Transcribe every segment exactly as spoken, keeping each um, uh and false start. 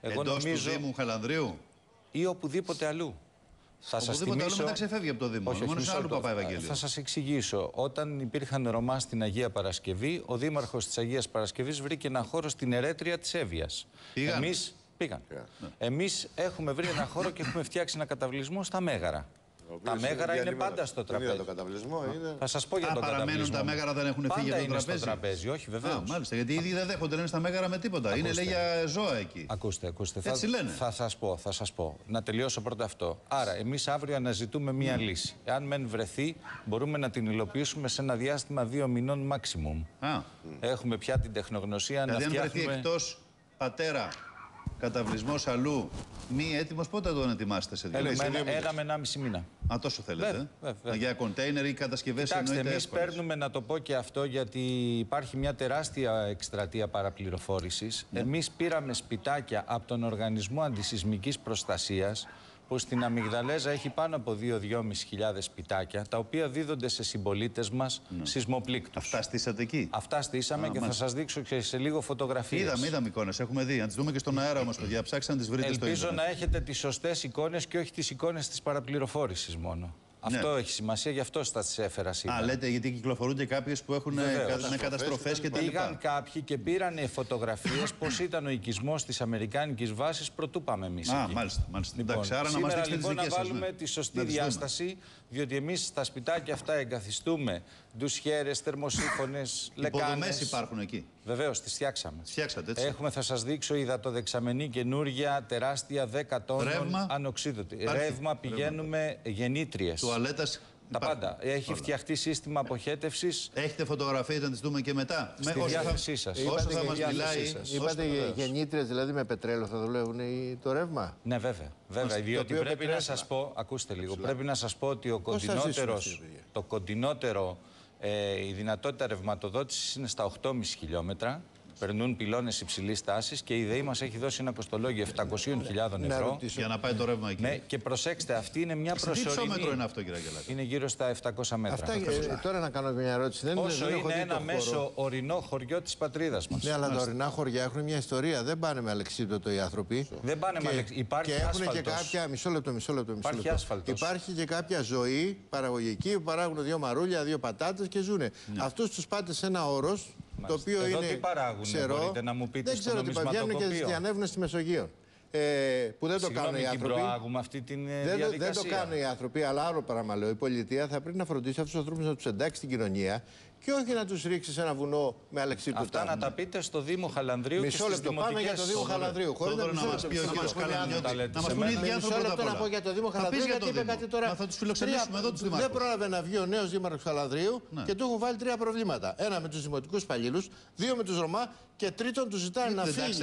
Εγώ εντός νομίζω... του Δήμου Χαλανδρίου ή οπουδήποτε αλλού. Θα σας οπουδήποτε θυμίσω... αλλού μετά ξεφεύγει από το Δήμο. Όχι, Μόνο σε άλλο Παπαευαγγέλιο. Θα σας εξηγήσω. Όταν υπήρχαν Ρωμά στην Αγία Παρασκευή, ο Δήμαρχος της Αγίας Παρασκευής βρήκε ένα χώρο στην Ερέτρια της Εύβοιας. Πήγαν. Εμείς πήγαν. Yeah. Ναι. Εμείς έχουμε βρει ένα χώρο και έχουμε φτιάξει ένα καταβλισμό στα Μέγαρα. Τα Μέγαρα είναι πάντα στο τραπέζι. Το καταβλισμό είναι... Θα σας πω για Α, τον παραμένουν καταβλισμό. Τα Μέγαρα, δεν έχουν φύγει από το τραπέζι. Στο τραπέζι, όχι βεβαίως. Α, μάλιστα, γιατί οι ίδιοι δεν δέχονται να είναι στα Μέγαρα με τίποτα. Ακούστε. Είναι λέει για ζώα εκεί. Ακούστε, ακούστε. Έτσι θα, λένε. Θα σας πω, θα σας πω. Να τελειώσω πρώτα αυτό. Άρα, εμείς αύριο αναζητούμε μία mm. λύση. Εάν μεν βρεθεί, μπορούμε να την υλοποιήσουμε σε ένα διάστημα δύο μηνών maximum. Α. Έχουμε πια την τεχνογνωσία δηλαδή, να φτιάχνουμε... Δηλαδή, αν βρεθεί εκτός πατέρα καταβλισμός αλλού, μη έτοιμος, πότε τον ετοιμάσετε σε δύο μήνες? Ένα με ένα μισή μήνα. Α, τόσο θέλετε. Βέβαια, βέβαια. Για κοντέινερ ή κατασκευές εννοείται. Κοιτάξτε, εμείς εύκολες. παίρνουμε, να το πω και αυτό, γιατί υπάρχει μια τεράστια εκστρατεία παραπληροφόρησης. Ναι. Εμείς πήραμε σπιτάκια από τον Οργανισμό Αντισυσμικής Προστασίας, που στην Αμυγδαλέζα έχει πάνω από δύο με δυόμισι χιλιάδες σπιτάκια, τα οποία δίδονται σε συμπολίτες μας ναι. σεισμοπλήκτους. Αυτά στήσατε εκεί? Αυτά στήσαμε Α, και μάλιστα. θα σας δείξω και σε λίγο φωτογραφίες. Είδαμε, είδαμε εικόνες, έχουμε δει. Να τις δούμε και στον αέρα όμως, παιδιά. Ψάξτε να τις βρείτε στο ίντερνετ. Ελπίζω να έχετε τις σωστές εικόνες και όχι τις εικόνες της παραπληροφόρησης μόνο. Ναι. Αυτό έχει σημασία, γι' αυτό θα τις έφερα σήμερα. Α, λέτε, γιατί κυκλοφορούν και κάποιες που έχουν Βεβαίως. με καταστροφές και τα λοιπά. Πήγαν κάποιοι και πήραν φωτογραφίες πώς ήταν ο οικισμός της αμερικάνικης βάσης πρωτού πάμε εμείς. Α, εκεί. μάλιστα. μάλιστα. Λοιπόν, Εντάξει, άρα σήμερα, να μας λοιπόν, τις να βάλουμε σας, ναι. τη σωστή διάσταση, διότι εμείς στα σπιτάκια αυτά εγκαθιστούμε ντουσιέρες, θερμοσύφωνες, λεκάνες. Υποδομές υπάρχουν εκεί. Βεβαίως, τις φτιάξαμε. Φτιάξατε, έτσι. Έχουμε, θα σας δείξω, υδατοδεξαμενή καινούργια, τεράστια, δέκα τόνων, ανοξίδωτη. Ρεύμα, πηγαίνουμε γεννήτριες. Τουαλέτας. Τα πάντα. Έχει Όλα. φτιαχτεί σύστημα αποχέτευσης. Έχετε φωτογραφίες να τις δούμε και μετά? Στη με, διάθεσή σας. Όσο θα μας μιλάει. Είπατε γεννήτριες, δηλαδή με πετρέλαιο θα δουλεύουν το ρεύμα? Ναι, βέβαια. βέβαια διότι πρέπει πετρέλαιο. να σας πω, ακούστε λίγο, Ψηλά. πρέπει να σας πω ότι ο κοντινότερος, το κοντινότερο, ε, η δυνατότητα ρευματοδότησης είναι στα οκτώ κόμμα πέντε χιλιόμετρα. Περνούν πυλώνες υψηλής τάσης και η ΔΕΗ μας έχει δώσει ένα κοστολόγιο επτακόσιες χιλιάδες ευρώ. Για να πάει το ρεύμα εκεί. Ναι, και προσέξτε, αυτή είναι μια προσωρινή. Τι μέτρο είναι αυτό, κύριε Αγγελάκη? Είναι γύρω στα επτακόσια μέτρα. Αυτά, ε, τώρα να κάνω μια ερώτηση. Δεν Όσο είναι, είναι ένα μέσο ορεινό χωριό της πατρίδας μας. Ναι, αλλά τα ορεινά χωριά έχουν μια ιστορία. Δεν πάνε με αλεξίπτωτο οι άνθρωποι. Δεν πάνε με αλεξίπτωτο. Υπάρχει και έχουν άσφαλτος. και κάποια. Μισό λεπτό, μισό λεπτό. Μισό Υπάρχει λεπτό. άσφαλτος. Υπάρχει και κάποια ζωή παραγωγική που παράγουν δύο μαρούλια, δύο πατάτες και ζουνε. Ναι. Αυτούς τους πάτε σε ένα όρος. Το οποίο Εδώ είναι τι παράγουν, ξερό, μπορείτε να μου πείτε δεν στο ξέρω τι βγαίνουν και διανεύουν στη Μεσογείο. Ε, που δεν Συγγνώμη, το κάνουν οι άνθρωποι. προάγουμε αυτή τη δεν, δεν το κάνουν οι άνθρωποι, αλλά άλλο πράγμα λέω. Η πολιτεία θα πρέπει να φροντίσει αυτούς τους ανθρώπους να τους εντάξει στην κοινωνία και όχι να τους ρίξει σε ένα βουνό με αλεξίπτωτα. Αυτά να τα πείτε στο Δήμο Χαλανδρίου. Μισό λεπτό, πάμε για το Δήμο Χαλανδρίου. Χωρίς να μας πει ο κύριος Καλαμιώτης. Να μας πούν οι ίδιοι άνθρωποι. Μισό λεπτό να πω για το Δήμο Χαλανδρίου, γιατί είπε κάτι τώρα. Θα τους φιλοξενήσουμε εδώ τους δημάρχους. Δεν πρόλαβε να βγει ο νέος δήμαρχος Χαλανδρίου και του έχουν βάλει τρία προβλήματα. Ένα με τους δημοτικούς υπαλλήλους, δύο με τους Ρωμά και τρίτον του ζητάνε να φύγει.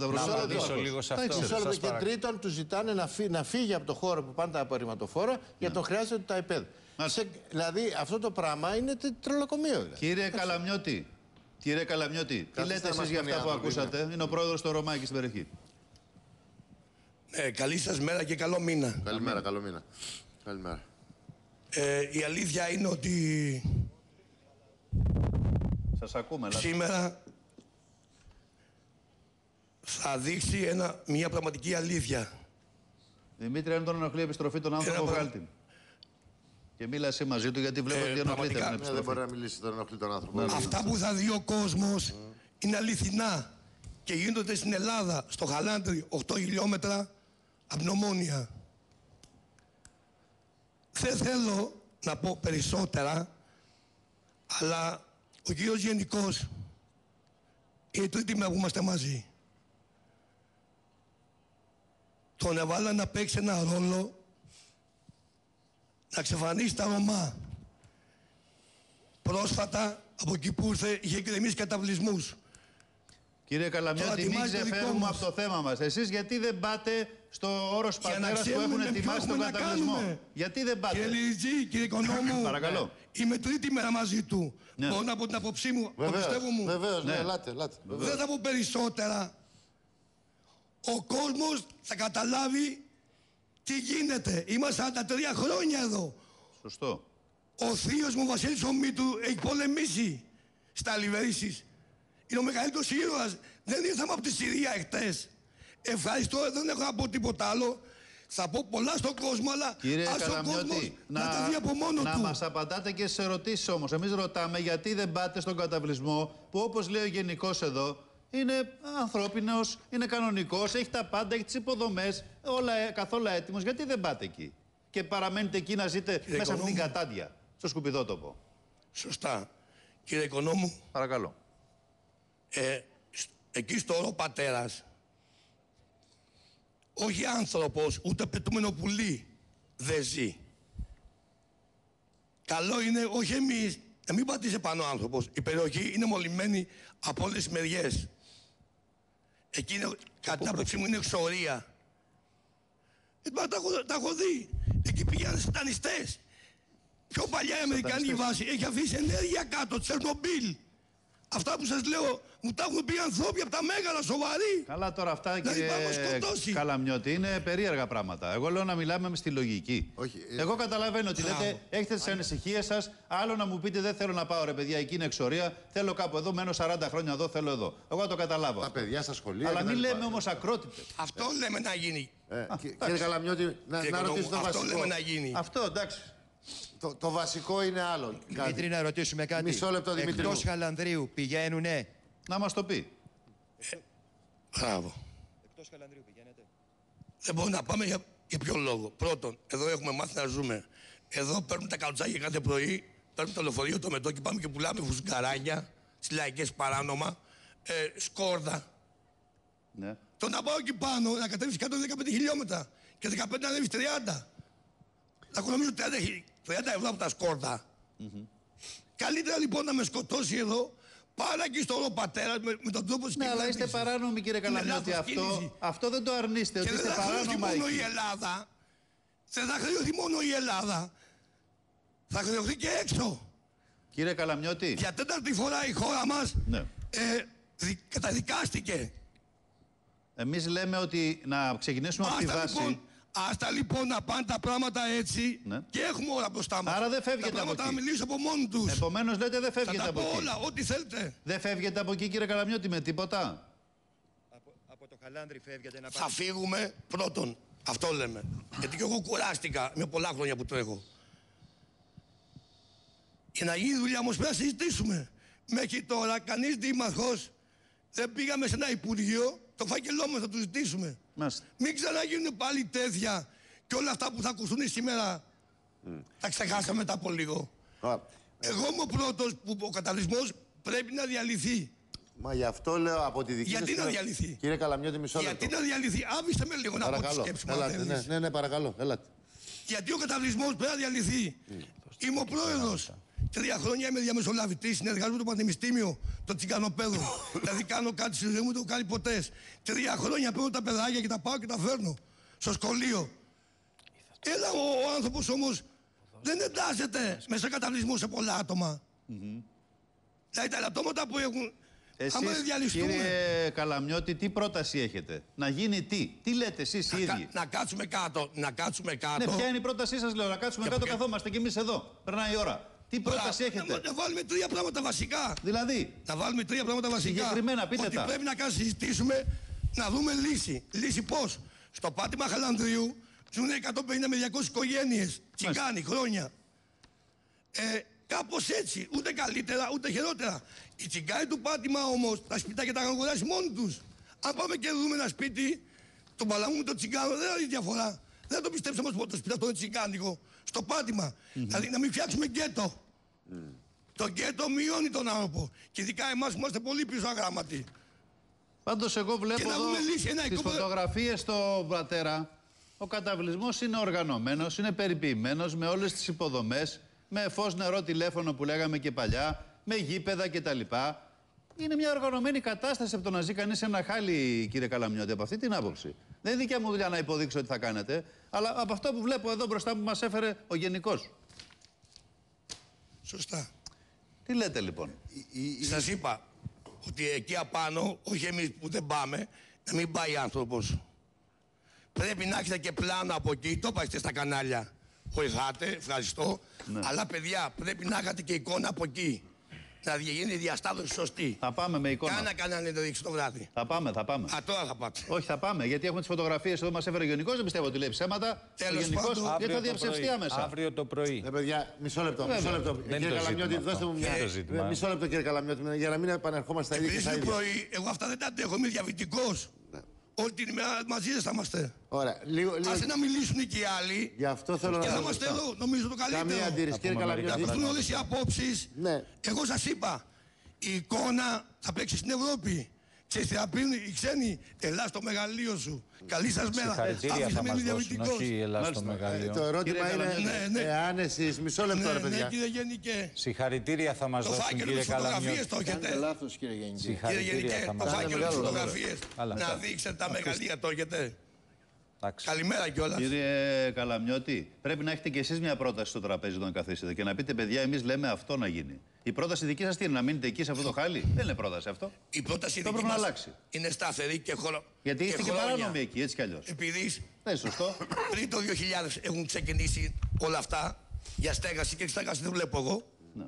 Και τρίτον του ζητάνε να φύγει από το χώρο που πάνε τα απορριμματοφόρα γιατί τον χρειάζεται τα ΕΠΕΔ. Σε, δηλαδή αυτό το πράγμα είναι τρελοκομείο. Δηλαδή. Κύριε Καλαμιώτη, κύριε Καλαμιώτη, τι λέτε εσείς για αυτά που ακούσατε? Είναι, είναι ο πρόεδρος του Ρωμάκη στην περιοχή. Ε, καλή σας μέρα και καλό μήνα. Καλημέρα, καλό μήνα. Καλημέρα. Ε, η αλήθεια είναι ότι σας ακούμε, σήμερα θα δείξει ένα, μια πραγματική αλήθεια. Δημήτρη, αν τον ενοχλεί η επιστροφή των άνθρωπων, βγάλτε. Και μίλα εσύ μαζί του, γιατί βλέπω ε, ότι ενοχλείται. Ναι, δεν μπορεί να μιλήσει τον ενοχλεί τον άνθρωπο. Αυτά που θα δει ο κόσμος mm. είναι αληθινά και γίνονται στην Ελλάδα, στο Χαλάνδρι, οκτώ χιλιόμετρα από την Ομόνια. Δεν θέλω να πω περισσότερα, αλλά ο κύριος Γενικός είναι τρίτη μέρα που είμαστε μαζί. Τον έβαλα να παίξει ένα ρόλο να ξεφανίσει τα Ρωμά. Πρόσφατα από εκεί που ήρθε είχε γκρεμίσει καταβλισμούς. Κύριε Καλαμιώτη, μην ξεφεύγουμε από το θέμα μας. Εσείς γιατί δεν πάτε στο όρος πατέρας που έχουν ετοιμάσει τον καταβλισμό? Γιατί δεν πάτε? Κύριε Λιζή, κύριε Οικονόμου, παρακαλώ. Είμαι τρίτη μέρα μαζί του. Ναι. Μπορώ από την απόψή μου, το πιστεύω μου. Βεβαίως, ναι, ελάτε, ελάτε. Δεν θα πω περισσότερα. Ο κόσμος θα καταλάβει τι γίνεται. Είμαστε σαράντα τρία χρόνια εδώ. Σωστό. Ο θείος μου, ο Βασίλης ο Μήτου, έχει πολεμήσει στα Λιβερίσεις. Είναι ο μεγαλύτερος ήρωας. Δεν ήρθαμε από τη Συρία εχθές. Ευχαριστώ, δεν έχω να πω τίποτα άλλο. Θα πω πολλά στον κόσμο, αλλά κύριε ας ο κόσμος να, να τα δει από μόνο να του. Να μας απαντάτε και στις ερωτήσεις όμως. Εμείς ρωτάμε γιατί δεν πάτε στον καταβλισμό που, όπως λέει ο Γενικός εδώ, είναι ανθρώπινος, είναι κανονικός, έχει τα πάντα, έχει τις υποδομές, όλα καθόλου έτοιμος. Γιατί δεν πάτε εκεί και παραμένετε εκεί να ζείτε κύριε μέσα από την Οικονόμου, κατάντια, στο σκουπιδότοπο? Σωστά. Κύριε Οικονόμου, παρακαλώ. Ε, εκεί στο όρο πατέρας, όχι άνθρωπος, ούτε πετούμενο πουλί δεν ζει. Καλό είναι, όχι εμείς, να μην πατήσει πάνω ο άνθρωπος. Η περιοχή είναι μολυμένη από όλες τις μεριές. Εκεί είναι, κατά την άποψή μου, είναι εξορία. Ε, τα, έχω, τα έχω δει. Εκεί πηγαίνουν σατανιστές. Πιο παλιά η Αμερικανική βάση έχει αφήσει ενέργεια κάτω, Τσερνομπίλ. Αυτά που σας λέω μου τα έχουν πει ανθρώποι από τα Μέγαρα, σοβαροί. Καλά τώρα αυτά, δηλαδή, κύριε Καλαμιώτη, είναι περίεργα πράγματα. Εγώ λέω να μιλάμε με στη λογική. Όχι, ε... Εγώ καταλαβαίνω ότι λέτε, έχετε τις ανησυχίες σας. Άλλο να μου πείτε, δεν θέλω να πάω ρε παιδιά, εκεί είναι εξορία. Θέλω κάπου εδώ, μένω σαράντα χρόνια εδώ, θέλω εδώ. Εγώ το καταλάβω. Τα παιδιά στα σχολεία. Αλλά μην λέμε όμως ακρότητες. Αυτό ε. λέμε να γίνει. Ε, Α, κύριε Καλαμιώτη, να, κύριε να ρωτήσω το αυτό βασικό. λέμε να γίνει. Αυτό, εντάξει. Το, το βασικό είναι άλλο. Δημήτρη, να ρωτήσουμε κάτι. Μισό λεπτό, Δημήτρη. Εκτός Χαλανδρίου πηγαίνουνε? Να μας το πει. Ε, μπράβο. Εκτός Χαλανδρίου πηγαίνετε? Δεν μπορούμε να πάμε για, για ποιο λόγο. Πρώτον, εδώ έχουμε μάθει να ζούμε. Εδώ παίρνουμε τα καουτσάκια κάθε πρωί, παίρνουμε το λεωφορείο, το μετό και πάμε και πουλάμε φουσκαράκια, στις λαϊκές παράνομα, ε, σκόρδα. Ναι. Το να πάω εκεί πάνω, να κατέβεις εκατόν δεκαπέντε χιλιόμετρα και δεκαπέντε να ανέβεις τριάντα. Θα οικονομήσω τριάντα ευρώ από τα σκόρδα. Mm-hmm. Καλύτερα λοιπόν να με σκοτώσει εδώ, πάρα εκεί στο όρο πατέρα με, με τον τρόπο της ναι, αλλά είστε παράνομοι, κύριε Καλαμιώτη. Αυτό, αυτό δεν το αρνείστε, ότι είστε παράνομα εκεί. Μόνο η Ελλάδα, δεν θα χρεωθεί μόνο η Ελλάδα. Θα χρεωθεί και έξω. Κύριε Καλαμιώτη. Για τέταρτη φορά η χώρα μας ναι. ε, δι, καταδικάστηκε. Εμείς λέμε ότι να ξεκινήσουμε από τη βάση. Λοιπόν, άστα λοιπόν να πάνε τα πράγματα έτσι, ναι, και έχουμε όλα μπροστά μας. Άρα δεν φεύγετε τα από εκεί. Να μιλήσω από μόνοι τους. Επομένως λέτε δεν φεύγετε θα από τα πω εκεί. όλα, ό,τι θέλετε. Δεν φεύγετε από εκεί, κύριε Καλαμιώτη, με τίποτα. Από, από το Χαλάνδρι φεύγετε να θα πάτε? φύγουμε πρώτον. Αυτό λέμε. Γιατί και εγώ κουράστηκα με πολλά χρόνια που τρέχω. Για να γίνει δουλειά όμως πρέπει να συζητήσουμε. Μέχρι τώρα κανείς δήμαρχος δεν πήγαμε σε ένα υπουργείο, το φάκελό μας θα του ζητήσουμε. Μάστε. Μην ξαναγίνουν πάλι τέτοια και όλα αυτά που θα ακουστούν σήμερα mm. τα ξεχάσαμε μετά από λίγο. Ah. Εγώ είμαι ο πρώτος που ο καταβλισμός πρέπει να διαλυθεί. Μα γι' αυτό λέω από τη δική Γιατί σας... να διαλυθεί? Κύριε Καλαμιώτη, μισό λεπτό. Γιατί να διαλυθεί? Άβηστε με λίγο παρακαλώ. Να πω τη σκέψη μου. Έλατε, ναι, ναι, ναι, παρακαλώ. Έλατε. Γιατί ο καταβλισμός πρέπει να διαλυθεί. Mm. Είμαι ο πρόεδρος. Τρία χρόνια είμαι διαμεσολαβητής, συνεργάζομαι με το Πανεπιστήμιο, το Τσιγκανοπέδο. Δηλαδή κάνω κάτι στη ζωή μου, το έχω κάνει ποτέ. Τρία χρόνια παίρνω τα παιδάκια και τα πάω και τα φέρνω στο σχολείο. Έλα ο, ο άνθρωπος όμως δεν εντάσσεται μέσα σε καταβλισμό σε πολλά άτομα. Mm-hmm. Δηλαδή τα ελαττώματα που έχουν. Εσείς, κύριε Καλαμιώτη, τι πρόταση έχετε? Να γίνει τι? Τι λέτε εσείς οι ίδιοι? Να κάτσουμε κάτω, να κάτσουμε κάτω. Ναι, ποια είναι η πρότασή σας, λέω, να κάτσουμε και κάτω, και... καθόμαστε κι εμείς εδώ. Περνάει η ώρα. Τι πρόταση έχετε? Να, να βάλουμε τρία πράγματα βασικά. Δηλαδή? Να βάλουμε τρία πράγματα βασικά. Συγκεκριμένα, πείτε ότι τα. Πρέπει να κάνουμε, συζητήσουμε, να δούμε λύση. Λύση πώς? Στο πάτημα Χαλανδρίου ζουν εκατόν πενήντα με διακόσιες οικογένειες. Τσιγκάνοι, χρόνια. Ε, κάπως έτσι. Ούτε καλύτερα, ούτε χειρότερα. Οι τσιγκάνοι του πάτημα όμως, τα σπιτάκια τα έχουν αγοράσει μόνοι τους. Αν πάμε και δούμε ένα σπίτι, τον παλαμού με τον τσιγκάνο, δεν έχει διαφορά. Δεν το πιστέψαμε όμως το σπίτι αυτό είναι τσιγκάνικο. Στο πάτημα. Mm-hmm. Δηλαδή να μην φτιάξουμε γκέτο. Mm. Το γκέτο μειώνει τον άνθρωπο. Και ειδικά εμάς που είμαστε πολύ πίσω αγράμματοι. Πάντως εγώ βλέπω εδώ τις φωτογραφίες στο Πατέρα. Ο καταβλισμός είναι οργανωμένος, είναι περιποιημένος με όλες τις υποδομές, με φως, νερό, τηλέφωνο που λέγαμε και παλιά, με γήπεδα κτλ. Είναι μια οργανωμένη κατάσταση από το να ζει κανείς σε ένα χάλι, κύριε Καλαμιώτη, από αυτή την άποψη. Δεν είναι δικιά μου δουλειά να υποδείξω τι θα κάνετε, αλλά από αυτό που βλέπω εδώ μπροστά μου μας έφερε ο Γενικός. Σωστά. Τι λέτε λοιπόν? Σας είπα ότι εκεί απάνω, όχι εμείς που δεν πάμε, να μην πάει άνθρωπος. Πρέπει να έχετε και πλάνο από εκεί, το είπατε στα κανάλια. Βοηθάτε, ευχαριστώ. Ναι. Αλλά παιδιά, πρέπει να έχετε και εικόνα από εκεί. να γίνει η διασταύρωση σωστή. Θα πάμε με εικόνα. Κάνα κανένα να δείξει το βράδυ. Θα πάμε, θα πάμε. Α, τώρα θα πάτε. Όχι, θα πάμε, γιατί έχουμε τις φωτογραφίες εδώ, μας έφερε ο Γενικός, δεν πιστεύω ότι λέει ψέματα. Τέλος ο Γενικός, πάντων, γιατί θα διαψευστεί άμεσα. Αύριο το πρωί. Ε, παιδιά, μισό λεπτό. Βέβαια. Μισό λεπτό. Δεν Κύριε είναι το Καλαμιώτη, ζήτημα δώστε μου αυτό. μια. Δεν είναι το ζήτημα. Ε, Μισό λεπτό, κύριε Καλαμιώτη, για να μην επανερχόμαστε στα ίδια και Επίσης στα το ίδια. πρωί, εγώ αυτά δεν τα αντέχω. Είμαι διαβητικός. Όλη την ημέρα μαζί σας θα είμαστε. Ωραία, λίγο. λίγο... Άσε να μιλήσουν και οι άλλοι. Γι' αυτό θέλω Και να θα είμαστε εδώ, νομίζω το Καμία καλύτερο. αντίρρηση, κύριε πούμε Να Καλαμιώτη. ακουστούν όλες οι απόψεις. Ναι. Εγώ σας είπα, η εικόνα θα παίξει στην Ευρώπη. Ξέρεις τι θα πίνουν οι ξένοι, ελά στο μεγαλείο σου. Καλή σας μέρα. Συγχαρητήρια Άφησε θα με μας είμαι δώσουν, διαβητικός. όχι η Ελλάδα στο Μάλιστα. μεγαλείο. Το ερώτημα Κύριε είναι, Καλαμιώτη. Ναι, ναι. εάν εσείς, μισό λεπτό ρε Ναι, ναι, παιδιά. κύριε Γενικέ. Συγχαρητήρια θα μας Το δώσουν, φάκελο κύριε με τις φωτογραφίες Καλαμιώτη. το έχετε. Κάνετε λάθος, κύριε Γενική. Κύριε Συγχαρητήρια Γενικέ, θα το μας φάκελο με μεγάλο τις λόγο. φωτογραφίες. Καλά. Να δείξετε τα μεγαλεία το έχετε. Εντάξει. Καλημέρα κιόλας. Κύριε Καλαμιώτη, πρέπει να έχετε κι εσείς μια πρόταση στο τραπέζι όταν καθίσετε και να πείτε, παιδιά, εμείς λέμε αυτό να γίνει. Η πρόταση δική σας τι είναι, να μείνετε εκεί σε αυτό το χάλι? Δεν είναι πρόταση αυτό. Η πρόταση Το δική πρέπει να μας αλλάξει. είναι σταθερή και χρόνο. Γιατί είστε και χρόνια. παράνομοι εκεί, έτσι κι αλλιώς. Επειδή Δεν είναι σωστό. πριν το δύο χιλιάδες έχουν ξεκινήσει όλα αυτά για στέγαση και στέγαση δεν βλέπω εγώ. Ναι.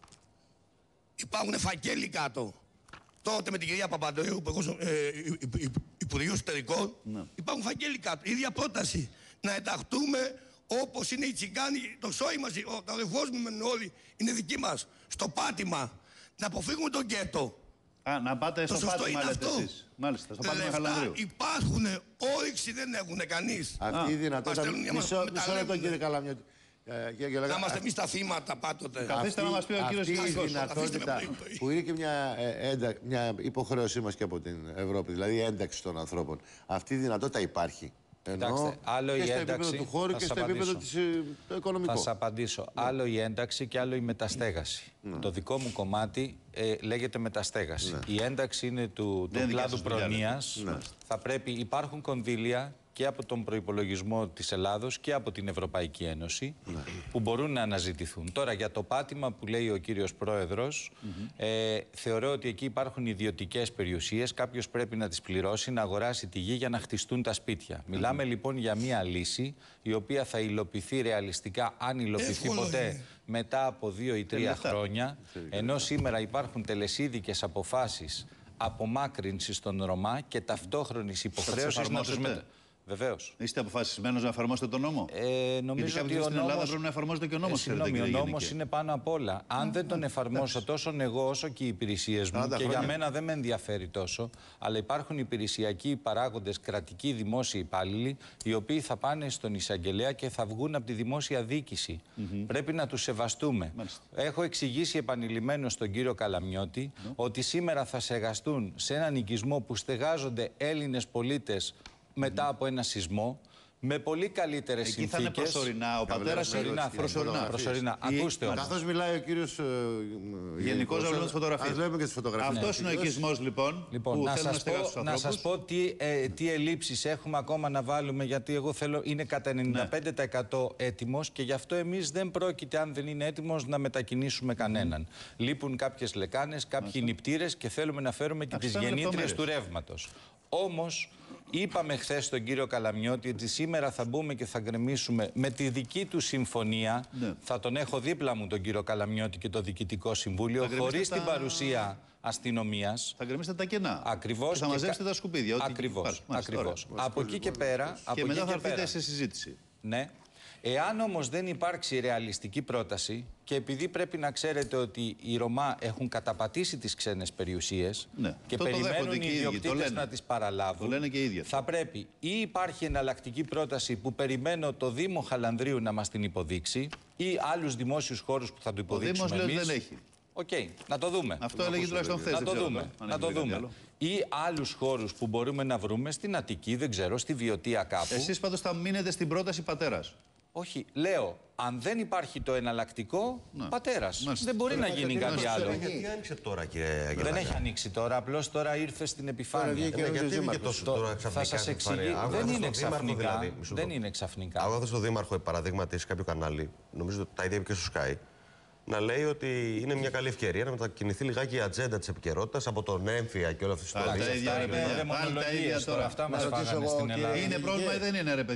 Υπάρχουν φακέλοι κάτω. Τότε με την κυρία Παπαντρέου, που εγώ ε, Υπουργείο Εσωτερικών, Ναι. υπάρχουν φακέλοι κάτω. Η ίδια πρόταση. Να ενταχτούμε όπως είναι οι Τσιγκάνοι, το σόι μας, ο αδερφός μου μένουν όλοι, είναι δική μας. Στο πάτημα. Να αποφύγουμε τον γκέτο. Α, να πάτε Το στο σωστό πάτημα, είναι λέτε αυτό. εσείς. Μάλιστα, στο πάτημα Λεφτά Χαλανδρίου. υπάρχουν, όρεξη δεν έχουν κανείς. Αυτή η Μας δυνατότητα. στέλνουν για μας- Μισό με τα μισό λεπτό, λέμε. κύριε Καλαμιώτη. Ε, κύριε Γεωργά, Να είμαστε εμείς τα θύματα πάντοτε. Καθίστε να μας πει ο κύριος αυτή η Γενικός. δυνατότητα Αφήστε με που είναι και μια, ε, έντα- μια υποχρέωσή μας και από την Ευρώπη, δηλαδή η ένταξη των ανθρώπων. Αυτή η δυνατότητα υπάρχει. Εννοώ Κοιτάξτε, άλλο και η στο ένταξη, επίπεδο του χώρου θα και σας στο επίπεδο απαντήσω. της, ε, το οικονομικό. Θα σας απαντήσω. Άλλο η ένταξη και άλλο η μεταστέγαση. Το δικό μου κομμάτι ε, λέγεται μεταστέγαση. Η ένταξη είναι του, Δεν του είναι κλάδου δικιά σας δουλειά, προνοίας. Θα πρέπει, υπάρχουν κονδύλια και από τον προϋπολογισμό της Ελλάδος και από την Ευρωπαϊκή Ένωση που μπορούν να αναζητηθούν. Τώρα για το πάτημα που λέει ο κύριος Πρόεδρος, ε, θεωρώ ότι εκεί υπάρχουν ιδιωτικές περιουσίες, κάποιος πρέπει να τις πληρώσει, να αγοράσει τη γη για να χτιστούν τα σπίτια. Μιλάμε λοιπόν για μία λύση η οποία θα υλοποιηθεί ρεαλιστικά, αν υλοποιηθεί Εύκολο ποτέ, είναι. μετά από δύο ή τρία λεφτά. χρόνια, ενώ σήμερα υπάρχουν τελεσίδικες αποφάσεις απομάκρυνσης των Ρωμά και ταυτόχρονης υποχρέωσης να τους εφαρμόσετε? μετα... Βεβαίως. Είστε αποφασισμένος να εφαρμόσετε τον νόμο? Ε, νομίζω Γιατί ότι κάποιο ο στην Ελλάδα νόμος... πρέπει να εφαρμόζεται και ο νόμος. Ε, συγγνώμη, ο ξέρετε, νόμος κύριε είναι πάνω απ' όλα. Αν δεν τον εφαρμόσω τόσο εγώ όσο και οι υπηρεσίες μου, σαράντα και για χρόνια. μένα δεν με ενδιαφέρει τόσο, αλλά υπάρχουν υπηρεσιακοί παράγοντες, κρατικοί δημόσιοι υπάλληλοι, οι οποίοι θα πάνε στον εισαγγελέα και θα βγουν από τη δημόσια διοίκηση. Πρέπει να τους σεβαστούμε. Μάλιστα. Έχω εξηγήσει επανειλημμένως στον κύριο Καλαμιώτη ότι σήμερα θα στεγαστούν σε έναν οικισμό που στεγάζονται Έλληνες πολίτες μετά από ένα σεισμό, με πολύ καλύτερες Εκεί συνθήκες. θα είναι προσωρινά ο πατέρας. Προσωρινά, Προσωρινά. προσωρινά. Η- Ακούστε όμως. Καθώς μιλάει ο κύριος ε, Γενικός να βλέπουμε τις φωτογραφίες. Ας βλέπουμε και τις φωτογραφίες. Αυτός είναι ο οικισμός λοιπόν, Λοιπόν, που να θέλουν να σας, στεγάσουν πω, τους να σας ανθρώπους. πω τι, ε, τι ελλείψεις έχουμε ακόμα να βάλουμε, γιατί εγώ θέλω, είναι κατά ενενήντα πέντε τοις εκατό έτοιμος και γι' αυτό εμείς δεν πρόκειται, αν δεν είναι έτοιμος, να μετακινήσουμε κανέναν. Λείπουν κάποιες λεκάνες, κάποιοι νηπτήρες και θέλουμε να φέρουμε και Αυτά τις είναι γεννήτριες λεπτομέρειες. του ρεύματος. Όμως, είπαμε χθες στον κύριο Καλαμιώτη ότι σήμερα θα μπούμε και θα γκρεμίσουμε με τη δική του συμφωνία. Ναι. Θα τον έχω δίπλα μου τον κύριο Καλαμιώτη και το Διοικητικό Συμβούλιο, Θα γκρεμίσετε χωρίς τα- την παρουσία αστυνομίας. Θα γκρεμίσετε τα κενά. Ακριβώς. Και θα και μαζέψετε κα- τα σκουπίδια. ό,τι Ακριβώς. υπάρχει. Μάλιστα, Ακριβώς. ωραία. Από εκεί και πέρα. από Και εκεί μετά θα πέρα, έρθετε σε συζήτηση. Ναι. Εάν όμως δεν υπάρξει ρεαλιστική πρόταση και επειδή πρέπει να ξέρετε ότι οι Ρωμά έχουν καταπατήσει τις ξένες περιουσίες Ναι. και Το- το περιμένουν δέχονται οι και οι ίδιοι, το ιδιοκτήτες λένε. να τις παραλάβουν, Το λένε και οι ίδιοι. θα πρέπει ή υπάρχει εναλλακτική πρόταση που περιμένω το Δήμο Χαλανδρίου να μας την υποδείξει ή άλλους δημόσιους χώρους που θα του Ο υποδείξουμε Δήμος λέει εμείς. δεν έχει. Οκ, να το δούμε. Αυτό έλεγε τουλάχιστον χθες. Να δεν το ξέρω δούμε. τώρα, αν Να έχει το πει κάτι δούμε. άλλο. Ή άλλους χώρους που μπορούμε να βρούμε στην Αττική, δεν ξέρω, στη Βιωτία κάπου. Εσείς πάντως θα μείνετε στην πρόταση πατέρας. Όχι, λέω, αν δεν υπάρχει το εναλλακτικό, πατέρας. Μάλιστα. Δεν μπορεί να γίνει κάτι άλλο. Γιατί άνοιξε τώρα, κύριε Αγγελάκη? Δεν έχει ανοίξει τώρα, απλώς τώρα ήρθε στην επιφάνεια. βγήκε Ναι, ο γιατί Δήμαρχος. βγήκε τόσο Το- τώρα θα ξαφνικά σας στην εξηγήσω. εφαρία? Δεν Άκουγα είναι στον Δήμαρχο, ξαφνικά. δηλαδή. Μισό Δεν λεπτό. είναι ξαφνικά. Άκουγα στον Δήμαρχο, παραδείγματι, σε κάποιο κανάλι, νομίζω ότι τα ίδια είπε και στο Sky, να λέει ότι είναι μια καλή ευκαιρία να μετακινηθεί λιγάκι η ατζέντα της επικαιρότητας από τον έμφυα και όλα αυτά τις Πάλι τα ιστορίες. ίδια, ρε είναι παιδιά. Πάλι τα δαιμονολογίες ίδια τώρα. τώρα. Αυτά μας Να ρωτήσω φάγανε εγώ, στην κύριε- Ελλάδα. Είναι πρόβλημα ή δεν είναι, ρε παιδιά?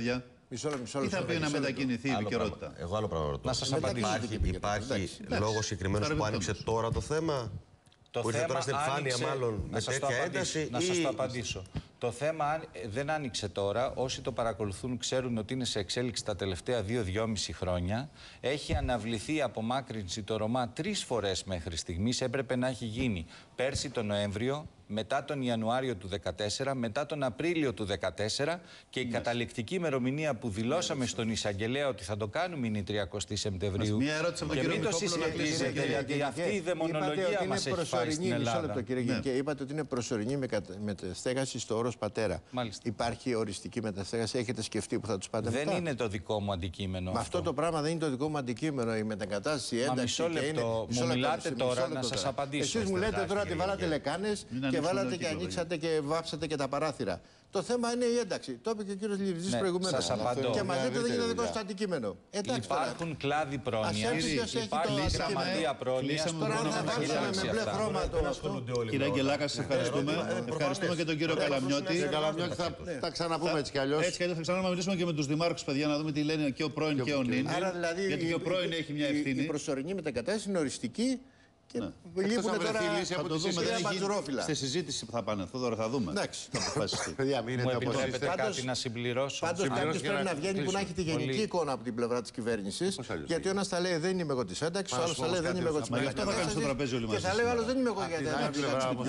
Μισό λεπτό, μισό Τι θα πει να μετακινηθεί η επικαιρότητα. Εγώ άλλο πράγμα ρωτώ. Να σας απαντήσω. Υπάρχει, υπάρχει λόγος συγκεκριμένος που άνοιξε τώρα το θέμα. Το που ήρθε τώρα στην επιφάνεια, μάλλον με τέτοια ένταση. Να σας το απαντήσω. Το θέμα δεν άνοιξε τώρα. Όσοι το παρακολουθούν ξέρουν ότι είναι σε εξέλιξη τα τελευταία δύο-δυόμιση χρόνια. Έχει αναβληθεί η απομάκρυνση το Ρωμά τρεις φορές μέχρι στιγμής. Έπρεπε να έχει γίνει πέρσι τον Νοέμβριο, μετά τον Ιανουάριο του δύο χιλιάδες δεκατέσσερα, μετά τον Απρίλιο του δύο χιλιάδες δεκατέσσερα και η yes. καταληκτική ημερομηνία που δηλώσαμε yes. στον εισαγγελέα ότι θα το κάνουμε είναι η τριαντή Σεπτεμβρίου. Μια ερώτηση από τον και κύριο μην το συσχετίζετε, γιατί αυτή η δαιμονολογία μας έχει πάει στην Ελλάδα. Μισό λεπτό, κύριε Γενικέ. Είπατε ότι είναι προσωρινή μεταστέγαση στο Όρος Πατέρα. Μάλιστα. Υπάρχει οριστική μεταστέγαση, έχετε σκεφτεί που θα του πάτε δεν μετά? Δεν είναι το δικό μου αντικείμενο. Μα αυτό το πράγμα δεν είναι το δικό μου αντικείμενο. Η μετακατάσταση, η ένταξη. Μισό λεπτό. Μου μιλάτε τώρα να σας απαντήσω. Εσείς μου λέτε τώρα ότι βάλατε λεκάνες και βάλατε και ανοίξατε και βάψατε και τα παράθυρα. Το θέμα είναι η ένταξη. Το είπε και ο κύριος Λιβιτζής ναι, προηγουμένως. Και μαζί δεν είναι δικό στο αντικείμενο. Εντάξει, υπάρχουν κλάδοι πρόνοιας, υπάρχει γραμματεία πρόνοιας. Τώρα αν θα βάζουμε με μπλε χρώμα το. Κύριε Αγγελάκα, σας ευχαριστούμε. Ευχαριστούμε και τον κύριο Καλαμιώτη. Θα τα ξαναπούμε έτσι κι αλλιώς. Έτσι κι αλλιώς θα ξαναμιλήσουμε και με τους δημάρχους, παιδιά, να δούμε τι λένε και ο πρώην και ο νυν. Γιατί και ο πρώην έχει μια ευθύνη. Η προσωρινή μετακατάσταση είναι οριστική. Και ναι. λείπουν τώρα θα το δούμε, δεν έχει στη συζήτηση που θα πάνε. Θόδωρα, θα δούμε. Εντάξει. Θα αποφασιστεί. Παιδιά, μην μου επιτρέπετε κάτι να συμπληρώσω. Πάντως κάποιος πρέπει να βγαίνει που να έχει τη γενική εικόνα από την πλευρά της κυβέρνησης. Γιατί ο ένας θα λέει δεν είμαι εγώ της ένταξης, ο άλλος θα λέει δεν είμαι εγώ της μετακατάστασης. Αυτό θα κάνει στο τραπέζι όλοι μαζί. Και θα λέει ο άλλος δεν είμαι εγώ για την ένταξη.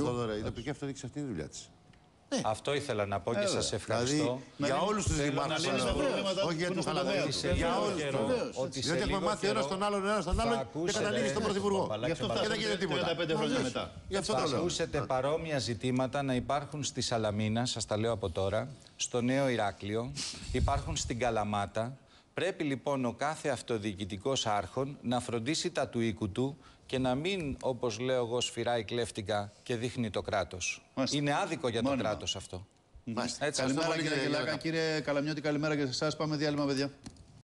Η τοπική αυτοδιοίκηση αυτή είναι η δουλειά της. Ναι. Αυτό ήθελα να πω και σας ευχαριστώ. Δηλαδή, για όλους τους δημάρχους, όχι για τους Χαλανδρούς. Για όλους τους. Διότι έχουμε μάθει ένας τον άλλον, ένας τον άλλον και καταλήγει στον Πρωθυπουργό. Γι' αυτό θα γίνεται τίποτα. τριάντα πέντε χρόνια μετά. Θα ακούσετε παρόμοια ζητήματα να υπάρχουν στη Σαλαμίνα, σας τα λέω από τώρα, στο Νέο Ηράκλειο, υπάρχουν στην Καλαμάτα. Πρέπει λοιπόν ο κάθε αυτοδιοικητικός άρχον να φροντίσει τα του οίκου του και να μην, όπως λέω εγώ, σφυράει κλέφτικα και δείχνει το κράτος. Μάλιστα. Είναι άδικο για το κράτος αυτό. Μάλιστα. Έτσι, καλημέρα κύριε Αγγελάκα, κύριε Καλαμιώτη, καλημέρα και σε εσάς. Πάμε διάλειμμα, παιδιά.